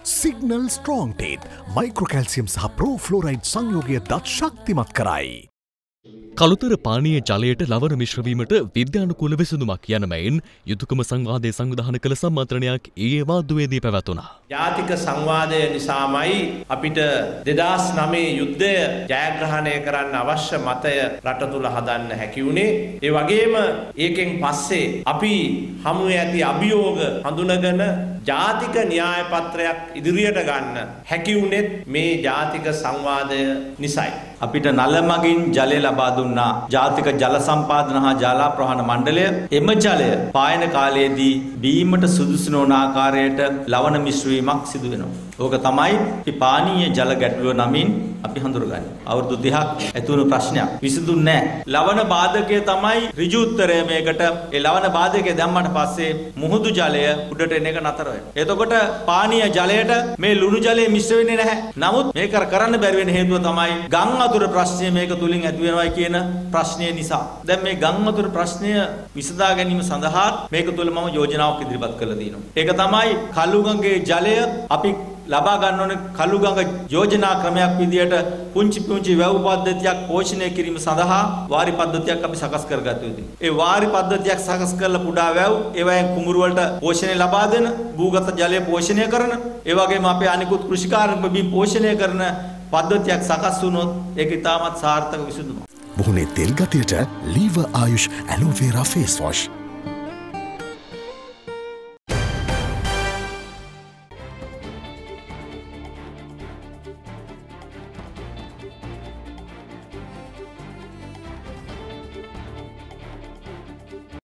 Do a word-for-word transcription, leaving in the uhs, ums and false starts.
Signal strong ටීත් මයික්‍රෝකැල්සියම් සහ ප්‍රෝෆ්ලෝරයිඩ් සංයෝගය දත් ශක්තිමත් කරයි. කළුතර පානීය ජලයට ලවණ මිශ්‍රවීමට විද්‍යානුකූල විසඳුමක් යන මෙයින් යුතුයකම සංවාදයේ සංවිධානය කළ සම්මන්ත්‍රණයක් ඊයේ වාද්දුවේදී පැවැතුණා. ජාතික සංවාදය නිසාමයි අපිට දෙදහස් නවය යුද්ධය ජයග්‍රහණය කරන්න අවශ්‍ය මතය රට තුල හදන්න හැකි වුණේ. ඒ වගේම ඒකෙන් පස්සේ අපි හමුවේ ඇති අභියෝග හඳුනගෙන ජාතික න්‍යාය පත්‍රයක් ඉදිරියට ගන්න හැකි වුණෙත් මේ ජාතික සංවාදය නිසායි. අපිට නල මගින් ජලය ලබා දුන්නා ජාතික ජල සම්පාදන හා ජලාප්‍රවාහන මණ්ඩලය. එම ජලය පායන කාලයේදී බීමට සුදුසු නොවන ආකාරයට ලවණ මිශ්‍රවීමක් සිදු වෙනවා. ඕක තමයි අපි පානීය ජල ගැටලුව නමින් අපි හඳුරගන්නේ. අවුරුදු දෙකක් ඇතුළු ප්‍රශ්නයක් විසඳුන්නේ නැහැ. ලවණ බාධකය තමයි ඍජු උත්තරය මේකට. ඒ ලවණ බාධකය දැම්මට පස්සේ මුහුදු ජලය උඩට එන එක නතර වෙනවා. එතකොට පානීය ජලයට මේ ලුණු ජලය මිශ්‍ර වෙන්නේ නැහැ. නමුත් මේක කරන්න බැරි වෙන හේතුව තමයි ගම් වතුර ප්‍රශ්නය මේක තුලින් ඇති වෙනවයි කියන ප්‍රශ්නය නිසා. දැන් මේ ගම් වතුර ප්‍රශ්නය විසඳා ගැනීම සඳහා මේක තුල මම යෝජනාවක් ඉදිරිපත් කරලා තියෙනවා. ඒක තමයි කළුගඟේ ජලය අපි ලබා ගන්න ඕනේ කළුගඟ යෝජනා ක්‍රමයක් විදියට පුංචි පුංචි වැව් පද්ධතියක් පෝෂණය කිරීම සඳහා වාරි පද්ධතියක් අපි සකස් කරගත යුතුයි. ඒ වාරි පද්ධතියක් සකස් කරලා කුඩා වැව් ඒවැයෙන් කුඹුරු වලට පෝෂණය ලබා දෙන, භූගත ජලය පෝෂණය කරන, ඒ වගේම අපේ අනිකුත් කෘෂිකාර්මික බිම් පෝෂණය කරන පද්ධතියක් සකස් වුණොත් ඒක ඉතාමත් සාර්ථක විසඳුමක්. මුහුණේ තෙල් ගතියට Lever Ayush aloe vera face wash